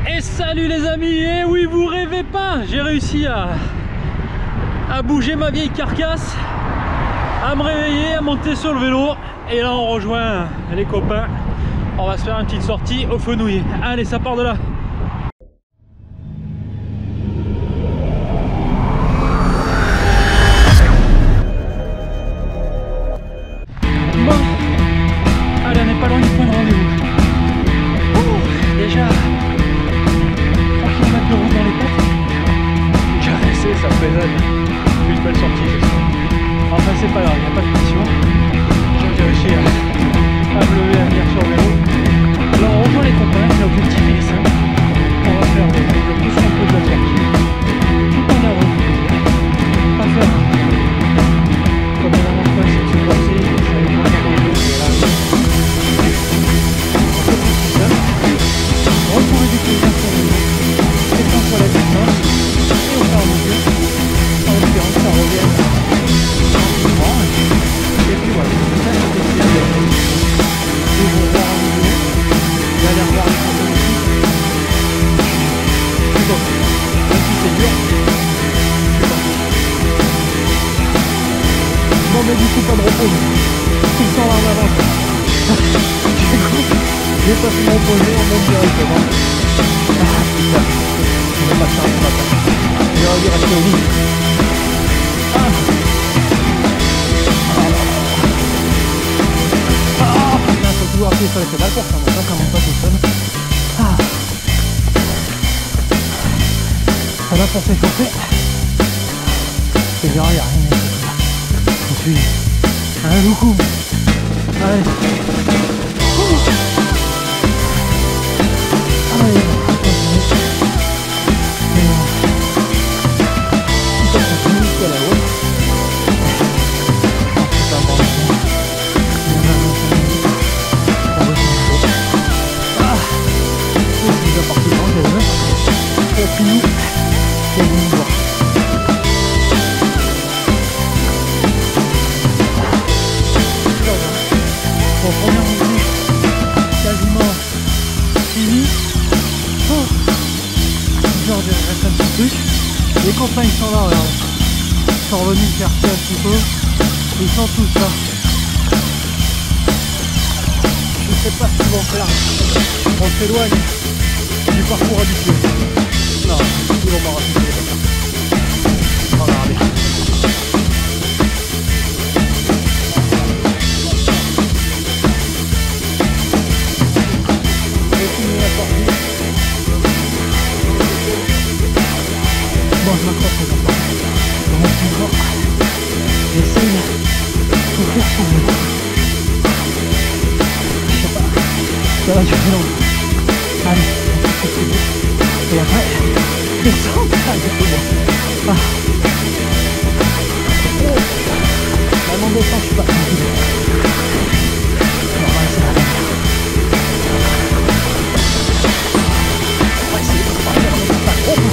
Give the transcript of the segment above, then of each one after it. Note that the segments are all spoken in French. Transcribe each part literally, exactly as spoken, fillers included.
Et salut les amis, et oui vous rêvez pas, j'ai réussi à, à bouger ma vieille carcasse, à me réveiller, à monter sur le vélo. Et là on rejoint les copains, on va se faire une petite sortie au Fenouil. Allez, ça part de là. Bon, allez, on n'est pas loin du point de rendez-vous. Oh, déjà de route dans les pattes, caresser, ça présente une belle sortie ce soir. Enfin c'est pas grave, il n'y a pas de pression, j'ai réussi à, à me lever, à venir sur le vélo. Alors on rejoint les copains, l'objectif il est simple, on va faire le plus qu'on peut de la sortie, tout en avant, pas faire comme la dernière fois, c'est de se passer, ça va être moins dangereux, et là, un peu plus simple, retrouver du plaisir sur le vélo. Sur la distance et au fur et à mesure, en espérant que ça revienne tranquillement. Et puis voilà, ça c'est décidé de vous voir en vidéo, d'aller revoir les photos aussi. C'est bon, même si c'est dur, c'est bon. Bon mais du coup pas de repos, ils sont là en avance. J'ai pas pu me reposer, on monte directement. Ah putain. On va pas ça, on va pas. J'aurais dû rester au lit. Ah. Ah putain, faut toujours appuyer sur les pédales pour que ça monte pas, ça monte pas tout seul. Ah. Ça va pour s'échauffer. C'est bien, il n'y a rien. Je suis un loucou. Allez. Oh. Allez. Les copains ils sont là, regarde. Ils sont revenus chercher un petit peu. Ils sont tous là. Je sais pas ce qu'ils vont faire. On s'éloigne du parcours habituel. Non, ils vont m'en raconter. Regardez. J'ai fini la sortie. Bon, je m'accroche les enfants. Je monte encore. J'essaye de faire sur le vélo. Je sais pas. Ça va durer longtemps. Allez, on fait ce que et après, descendre. Allez, c'est bon. Ah. Oh. Même en descente, je suis pas tranquille. Normal, c'est la même. On va essayer de parler, on est pas trop.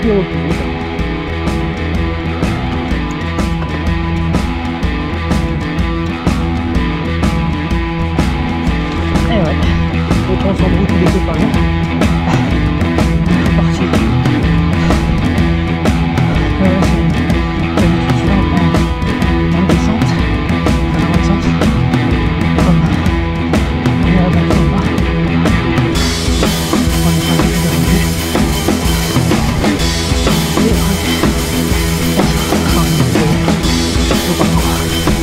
partir au plus vite. Et ouais, autant sans route il était pas loin. Parti. Ouais, c'est celui-là en, en descente, enfin en descente, comme il y a la batterie ou pas. On est pas mal de revenus. Et on est pas loin.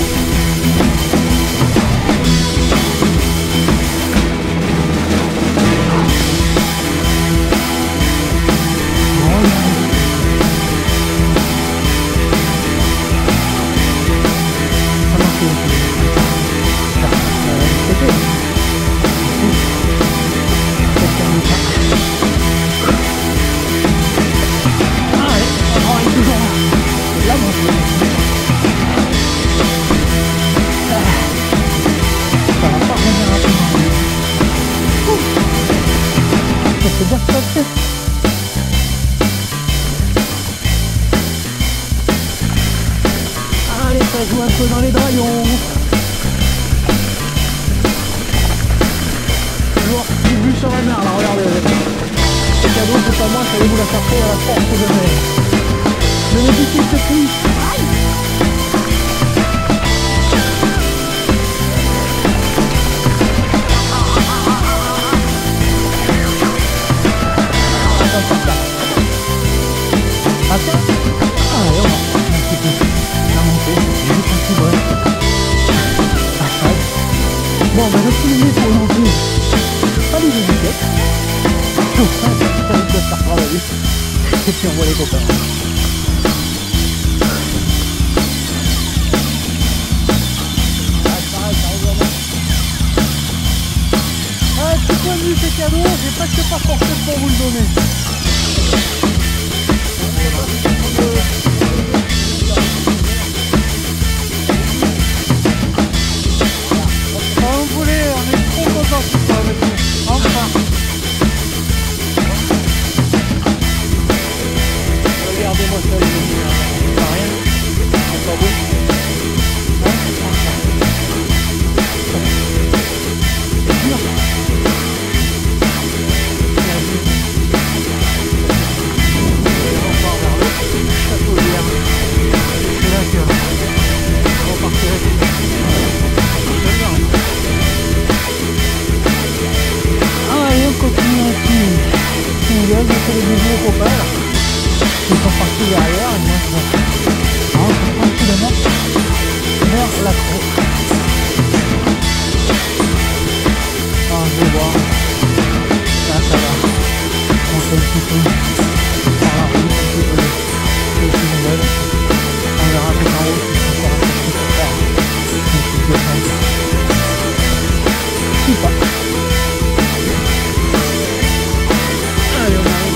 Allez, ça joue un peu dans les draillons. Toujours du but sur la mer, là, regardez. C'est cadeau, c'est pas moi, ça allez vous la chercher à la force de mer. Le médicament se plie. Aïe! Bon, ben je suis venu pour aujourd'hui. Pas les étiquettes. Tout ça, ça risque de faire travailler. Et puis on voit les copains. Ah, petit point de vue, c'est cadeau. J'ai presque pas forcé pour vous le donner. Regardez-moi ça, les amis, c'est pas rien, c'est pas beau. C'est dur. On part vers le château d'hier. C'est là que on repartirait. C'est bien. Ah, et on continue ainsi. On vient de faire les bisous aux copains là. Ils sont partis derrière et moi je rentre tranquillement vers la côte. Ah, je vais voir. Là, ça va. On fait le petit peu par la route, un petit peu les petites nouvelles. On verra plus en haut si c'est encore un petit peu pour faire une petite descente. Ou pas. Allez, on arrive.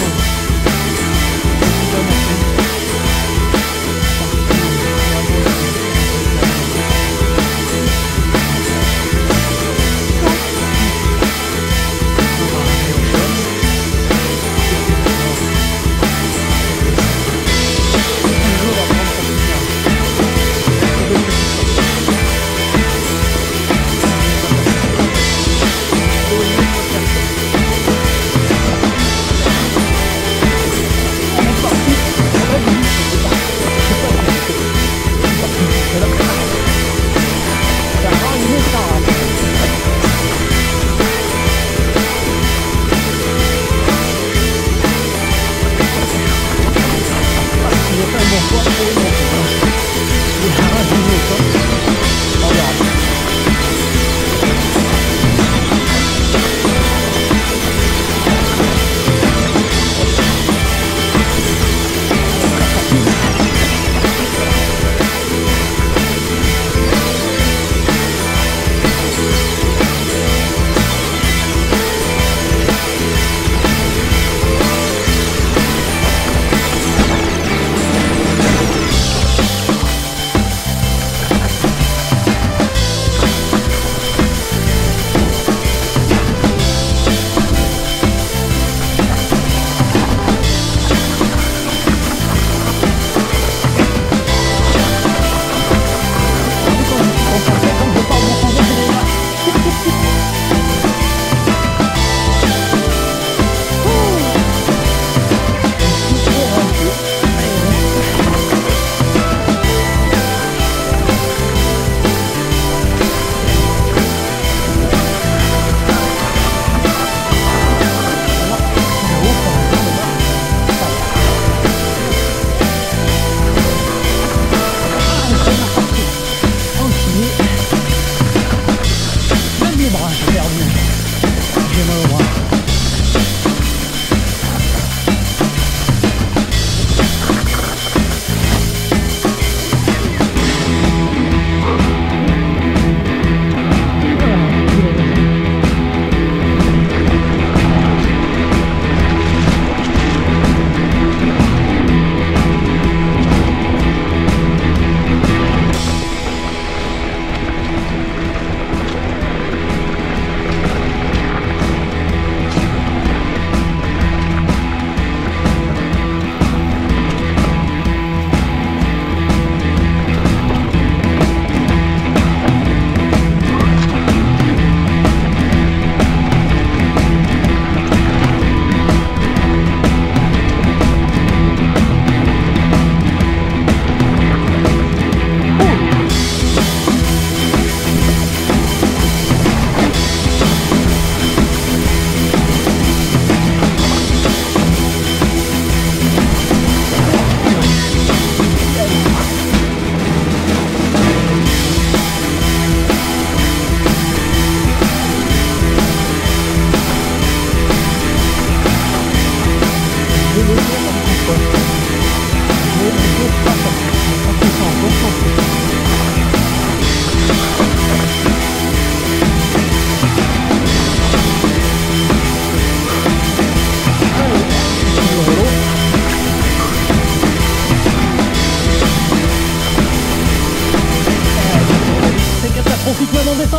profite même en descente.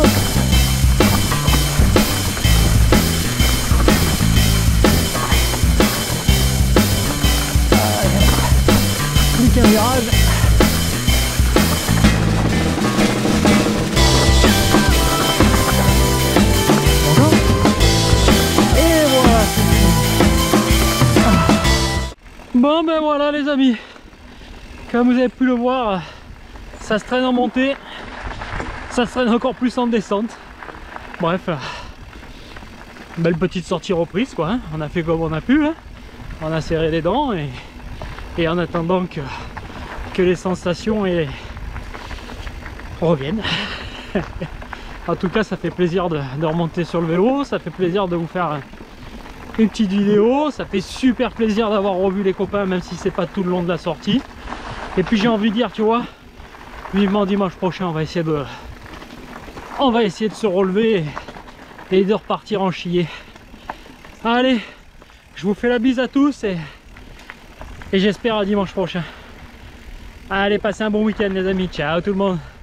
Plus qu'un virage. Bonjour. Et voilà. Bon ben voilà les amis. Comme vous avez pu le voir, ça se traîne en montée. Ça se traîne encore plus en descente. Bref, belle petite sortie reprise quoi. Hein. On a fait comme on a pu. Hein. On a serré les dents et, et en attendant que, que les sensations et reviennent. En tout cas, ça fait plaisir de, de remonter sur le vélo. Ça fait plaisir de vous faire une petite vidéo. Ça fait super plaisir d'avoir revu les copains, même si c'est pas tout le long de la sortie. Et puis j'ai envie de dire, tu vois, vivement dimanche prochain, on va essayer de on va essayer de se relever et de repartir en chier. Allez, je vous fais la bise à tous et, et j'espère à dimanche prochain. Allez, passez un bon week-end les amis, ciao tout le monde.